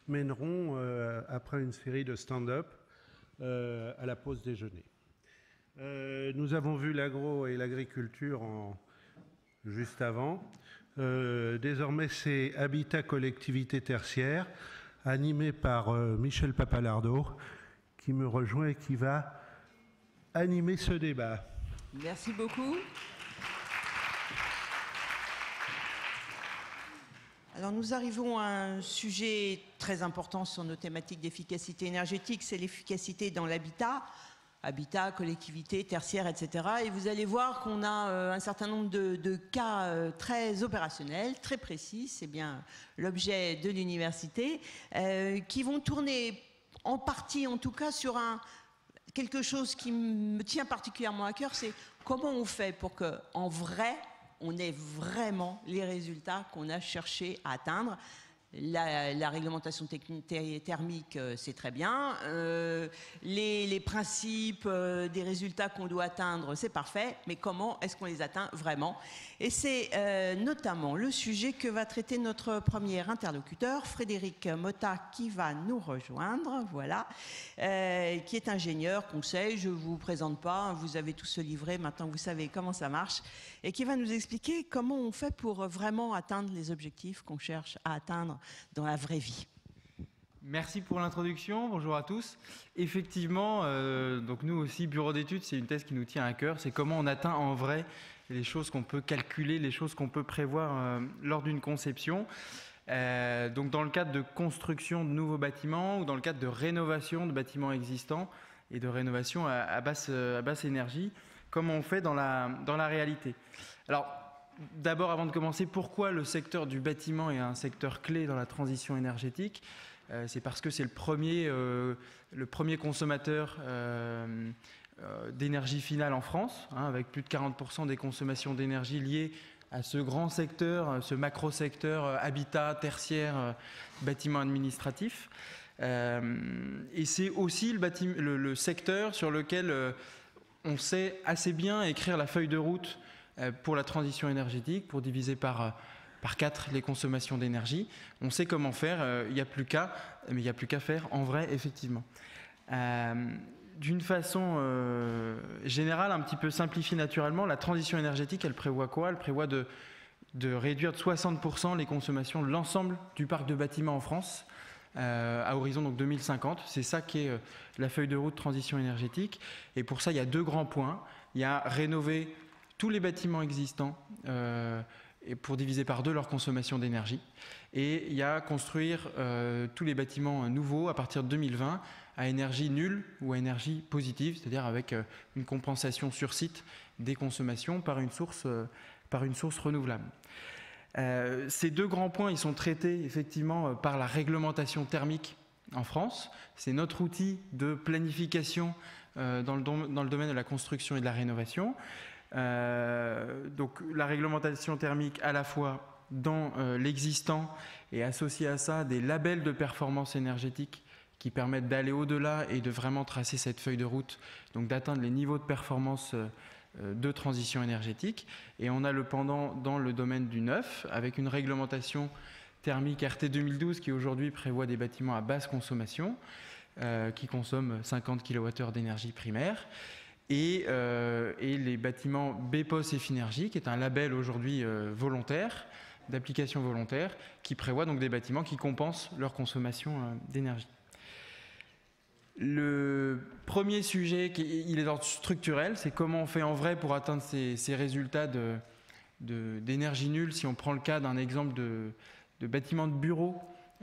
mèneront, après une série de stand-up, à la pause déjeuner. Nous avons vu l'agro et l'agriculture juste avant. Désormais, c'est Habitat Collectivité Tertiaire, animé par Michel Papalardo, qui me rejoint et qui va animer ce débat. Merci beaucoup. Alors nous arrivons à un sujet très important sur nos thématiques d'efficacité énergétique, c'est l'efficacité dans l'habitat, habitat, collectivité, tertiaire, etc. Et vous allez voir qu'on a un certain nombre de cas très opérationnels, très précis, c'est bien l'objet de l'université, qui vont tourner en partie en tout cas sur quelque chose qui me tient particulièrement à cœur, c'est comment on fait pour qu'en vrai, on ait vraiment les résultats qu'on a cherché à atteindre. La réglementation thermique, c'est très bien. Les principes des résultats qu'on doit atteindre, c'est parfait. Mais comment est-ce qu'on les atteint vraiment? Et c'est notamment le sujet que va traiter notre premier interlocuteur, Frédéric Motta, qui va nous rejoindre, voilà, qui est ingénieur, conseil, je ne vous présente pas, vous avez tous ce livret, maintenant vous savez comment ça marche, et qui va nous expliquer comment on fait pour vraiment atteindre les objectifs qu'on cherche à atteindre dans la vraie vie. Merci pour l'introduction, bonjour à tous. Effectivement, donc nous aussi, Bureau d'études, c'est une thèse qui nous tient à cœur, c'est comment on atteint en vrai les choses qu'on peut calculer, les choses qu'on peut prévoir lors d'une conception. Donc dans le cadre de construction de nouveaux bâtiments ou dans le cadre de rénovation de bâtiments existants et de rénovation à basse énergie, comment on fait dans la réalité. Alors, d'abord, avant de commencer, pourquoi le secteur du bâtiment est un secteur clé dans la transition énergétique? C'est parce que c'est le premier consommateur d'énergie finale en France, avec plus de 40% des consommations d'énergie liées à ce grand secteur, ce macro-secteur habitat, tertiaire, bâtiment administratif. Et c'est aussi le secteur sur lequel on sait assez bien écrire la feuille de route pour la transition énergétique, pour diviser par 4 les consommations d'énergie. On sait comment faire, il n'y a plus qu'à, mais il n'y a plus qu'à faire en vrai, effectivement. D'une façon générale, un petit peu simplifiée naturellement, la transition énergétique, elle prévoit quoi? Elle prévoit de réduire de 60% les consommations de l'ensemble du parc de bâtiments en France à horizon donc 2050. C'est ça qui est la feuille de route transition énergétique. Et pour ça, il y a 2 grands points. Il y a rénover tous les bâtiments existants et pour diviser par 2 leur consommation d'énergie. Et il y a construire tous les bâtiments nouveaux à partir de 2020 à énergie nulle ou à énergie positive, c'est-à-dire avec une compensation sur site des consommations par une source renouvelable. Ces 2 grands points, ils sont traités effectivement par la réglementation thermique en France. C'est notre outil de planification dans le domaine de la construction et de la rénovation. Donc la réglementation thermique à la fois dans l'existant et associée à ça des labels de performance énergétique qui permettent d'aller au-delà et de vraiment tracer cette feuille de route, donc d'atteindre les niveaux de performance de transition énergétique. Et on a le pendant dans le domaine du neuf avec une réglementation thermique RT 2012 qui aujourd'hui prévoit des bâtiments à basse consommation qui consomment 50 kWh d'énergie primaire. Et les bâtiments BPOS et Finergie, qui est un label aujourd'hui volontaire, d'application volontaire, qui prévoit donc des bâtiments qui compensent leur consommation d'énergie. Le premier sujet, il est d'ordre structurel, c'est comment on fait en vrai pour atteindre ces résultats d'énergie nulle. Si on prend le cas d'un exemple de bâtiment de bureau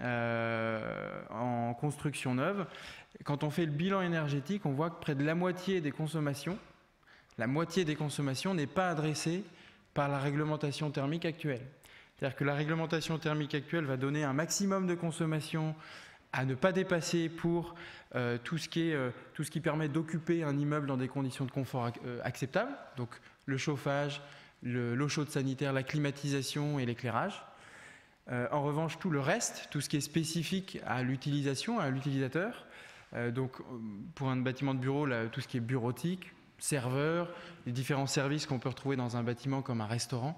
en construction neuve, quand on fait le bilan énergétique, on voit que près de la moitié des consommations n'est pas adressée par la réglementation thermique actuelle. C'est-à-dire que la réglementation thermique actuelle va donner un maximum de consommation à ne pas dépasser pour tout ce qui permet d'occuper un immeuble dans des conditions de confort acceptables, donc le chauffage, l'eau chaude sanitaire, la climatisation et l'éclairage. En revanche, tout le reste, tout ce qui est spécifique à l'utilisation, à l'utilisateur, donc pour un bâtiment de bureau, là, tout ce qui est bureautique, serveur, les différents services qu'on peut retrouver dans un bâtiment comme un restaurant,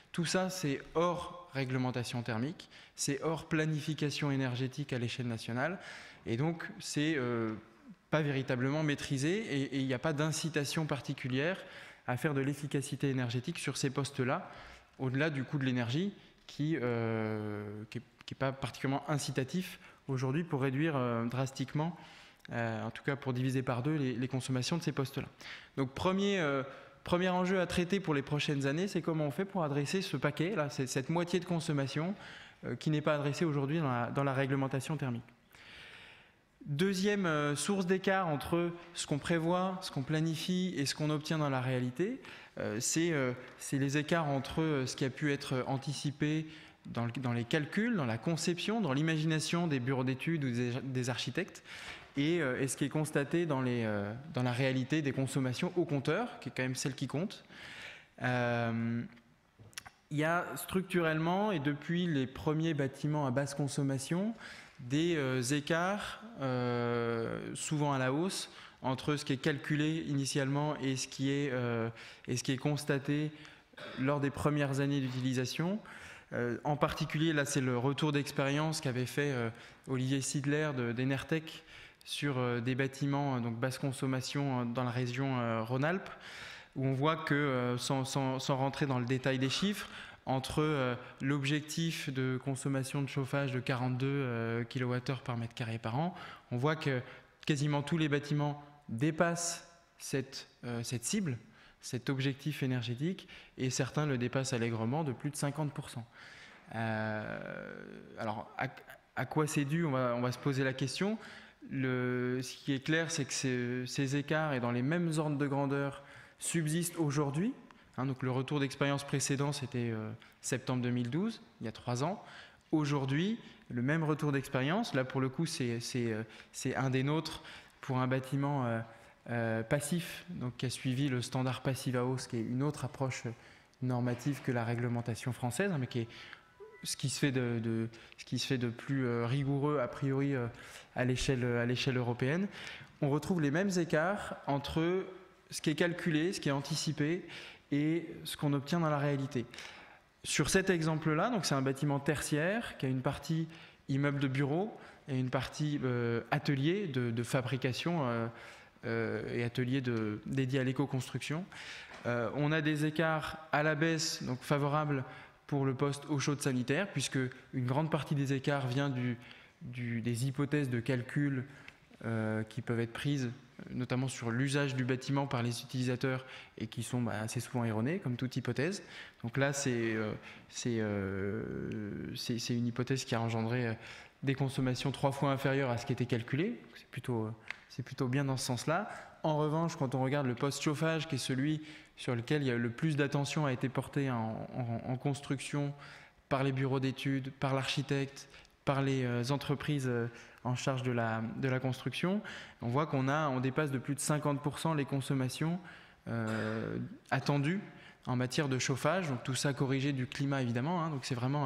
Tout ça, c'est hors réglementation thermique, c'est hors planification énergétique à l'échelle nationale, et donc c'est pas véritablement maîtrisé, et il n'y a pas d'incitation particulière à faire de l'efficacité énergétique sur ces postes-là, au-delà du coût de l'énergie, qui n'est pas particulièrement incitatif aujourd'hui pour réduire drastiquement, en tout cas pour diviser par deux les consommations de ces postes-là. Donc premier enjeu à traiter pour les prochaines années, c'est comment on fait pour adresser ce paquet, là, cette moitié de consommation qui n'est pas adressée aujourd'hui dans la réglementation thermique. Deuxième source d'écart entre ce qu'on prévoit, ce qu'on planifie et ce qu'on obtient dans la réalité, c'est les écarts entre ce qui a pu être anticipé dans les calculs, dans la conception, dans l'imagination des bureaux d'études ou des architectes, et ce qui est constaté dans la réalité des consommations au compteur, qui est quand même celle qui compte. Il y a structurellement, et depuis les premiers bâtiments à basse consommation, des écarts souvent à la hausse entre ce qui est calculé initialement et ce qui est constaté lors des premières années d'utilisation. En particulier, là, c'est le retour d'expérience qu'avait fait Olivier Sidler d'Enertech sur des bâtiments donc basse consommation dans la région Rhône-Alpes, où on voit que, sans rentrer dans le détail des chiffres, entre l'objectif de consommation de chauffage de 42 kWh par mètre carré par an, on voit que quasiment tous les bâtiments dépassent cette cible, cet objectif énergétique, et certains le dépassent allègrement de plus de 50%. Alors, à quoi c'est dû ? On va se poser la question. Ce qui est clair, c'est que ces écarts, et dans les mêmes ordres de grandeur, subsistent aujourd'hui. Donc le retour d'expérience précédent, c'était septembre 2012, il y a 3 ans. Aujourd'hui, le même retour d'expérience, là pour le coup c'est un des nôtres pour un bâtiment passif, donc qui a suivi le standard Passive House, qui est une autre approche normative que la réglementation française, mais qui est ce qui se fait de plus rigoureux a priori à l'échelle européenne. On retrouve les mêmes écarts entre ce qui est calculé, ce qui est anticipé, et ce qu'on obtient dans la réalité. Sur cet exemple-là, donc c'est un bâtiment tertiaire qui a une partie immeuble de bureau et une partie atelier de fabrication et atelier dédié à l'éco-construction. On a des écarts à la baisse, donc favorables pour le poste eau chaude sanitaire, puisque une grande partie des écarts vient des hypothèses de calcul qui peuvent être prises notamment sur l'usage du bâtiment par les utilisateurs et qui sont assez souvent erronées, comme toute hypothèse. Donc là, c'est une hypothèse qui a engendré des consommations 3 fois inférieures à ce qui était calculé. C'est plutôt bien dans ce sens-là. En revanche, quand on regarde le post-chauffage, qui est celui sur lequel il y a le plus d'attention a été portée en construction par les bureaux d'études, par l'architecte, par les entreprises en charge de la construction, on voit qu'on dépasse de plus de 50% les consommations attendues en matière de chauffage. Donc tout ça corrigé du climat évidemment, donc c'est vraiment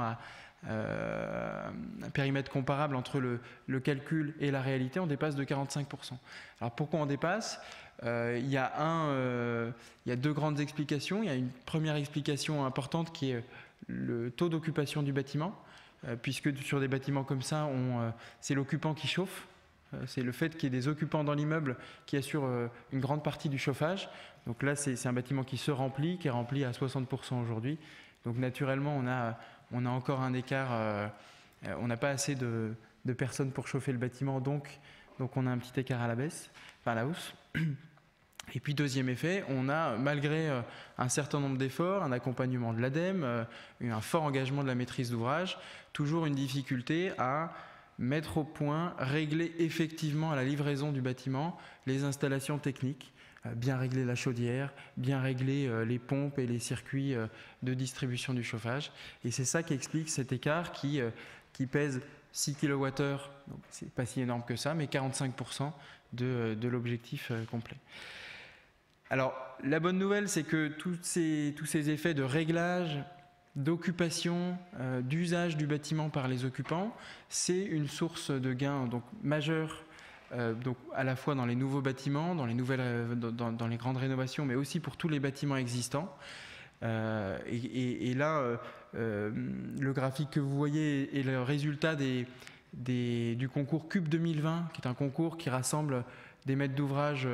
un périmètre comparable entre le calcul et la réalité. On dépasse de 45%. Alors pourquoi on dépasse ? Il y a 2 grandes explications. Il y a une première explication importante qui est le taux d'occupation du bâtiment, puisque sur des bâtiments comme ça, c'est l'occupant qui chauffe. C'est le fait qu'il y ait des occupants dans l'immeuble qui assurent une grande partie du chauffage. Donc là, c'est un bâtiment qui se remplit, qui est rempli à 60% aujourd'hui. Donc naturellement, on a encore un écart. On n'a pas assez de personnes pour chauffer le bâtiment, donc on a un petit écart à la baisse, enfin à la hausse. Et puis deuxième effet, on a, malgré un certain nombre d'efforts, un accompagnement de l'ADEME, un fort engagement de la maîtrise d'ouvrage, toujours une difficulté à mettre au point, régler effectivement à la livraison du bâtiment les installations techniques, bien régler la chaudière, bien régler les pompes et les circuits de distribution du chauffage. Et c'est ça qui explique cet écart qui pèse 6 kWh, donc c'est pas si énorme que ça, mais 45% de l'objectif complet. Alors, la bonne nouvelle, c'est que tous ces effets de réglage, d'occupation, d'usage du bâtiment par les occupants, c'est une source de gain donc majeure, donc à la fois dans les nouveaux bâtiments, dans les grandes rénovations, mais aussi pour tous les bâtiments existants. Et là, le graphique que vous voyez est le résultat du concours CUB 2020, qui est un concours qui rassemble des maîtres d'ouvrage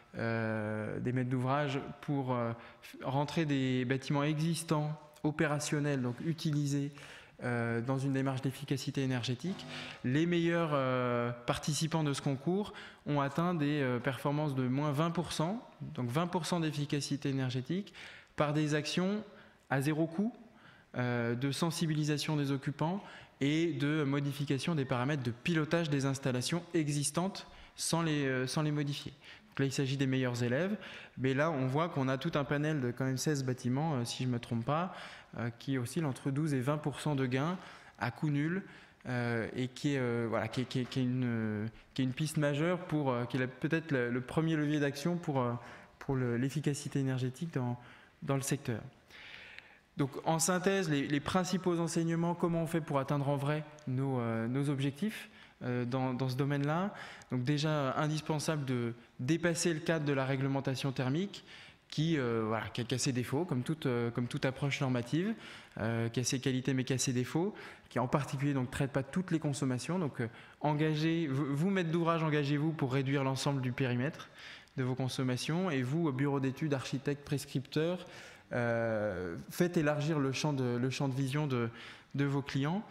pour rentrer des bâtiments existants, opérationnels, donc utilisés dans une démarche d'efficacité énergétique. Les meilleurs participants de ce concours ont atteint des performances de moins 20%, donc 20% d'efficacité énergétique, par des actions à zéro coût, de sensibilisation des occupants et de modification des paramètres de pilotage des installations existantes sans les modifier. Donc là, il s'agit des meilleurs élèves, mais là, on voit qu'on a tout un panel de quand même 16 bâtiments, si je ne me trompe pas, qui oscillent entre 12 et 20% de gains à coût nul, et qui est une piste majeure qui est peut-être le premier levier d'action pour l'efficacité énergétique dans le secteur. Donc en synthèse, les principaux enseignements, comment on fait pour atteindre en vrai nos objectifs dans ce domaine-là. Donc déjà indispensable de dépasser le cadre de la réglementation thermique qui a ses défauts, comme toute approche normative, qui a ses qualités mais qui a ses défauts, qui en particulier ne traite pas toutes les consommations. Donc vous maîtres d'ouvrage, engagez-vous pour réduire l'ensemble du périmètre de vos consommations, et vous, bureau d'études, architectes, prescripteurs, faites élargir le champ de vision de vos clients,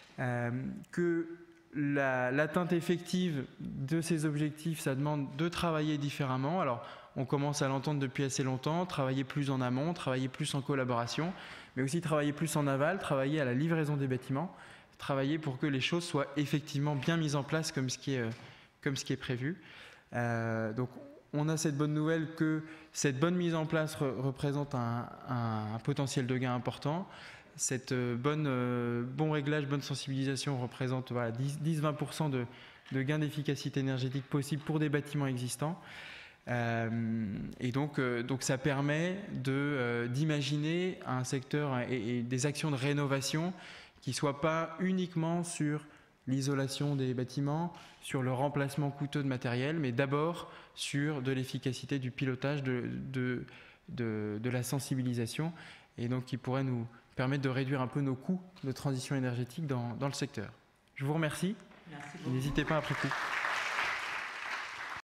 que l'atteinte effective de ces objectifs, ça demande de travailler différemment. Alors, on commence à l'entendre depuis assez longtemps, travailler plus en amont, travailler plus en collaboration, mais aussi travailler plus en aval, travailler à la livraison des bâtiments, travailler pour que les choses soient effectivement bien mises en place comme ce qui est prévu. Donc, on a cette bonne nouvelle que cette bonne mise en place représente un potentiel de gain important. Cette bon réglage, bonne sensibilisation représente 10-20% de gains d'efficacité énergétique possibles pour des bâtiments existants. Et donc ça permet d'imaginer un secteur et des actions de rénovation qui ne soient pas uniquement sur l'isolation des bâtiments, sur le remplacement coûteux de matériel, mais d'abord sur de l'efficacité du pilotage, de la sensibilisation, et donc qui pourrait nous permettre de réduire un peu nos coûts de transition énergétique dans le secteur. Je vous remercie. Merci beaucoup. N'hésitez pas après coup.